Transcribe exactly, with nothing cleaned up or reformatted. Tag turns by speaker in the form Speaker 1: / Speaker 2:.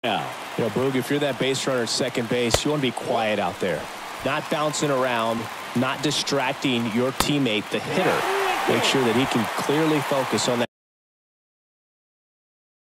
Speaker 1: Now,
Speaker 2: You know, Boog, if you're that base runner at second base, you want to be quiet out there. Not bouncing around, not distracting your teammate, the hitter. Make sure that he can clearly focus on that.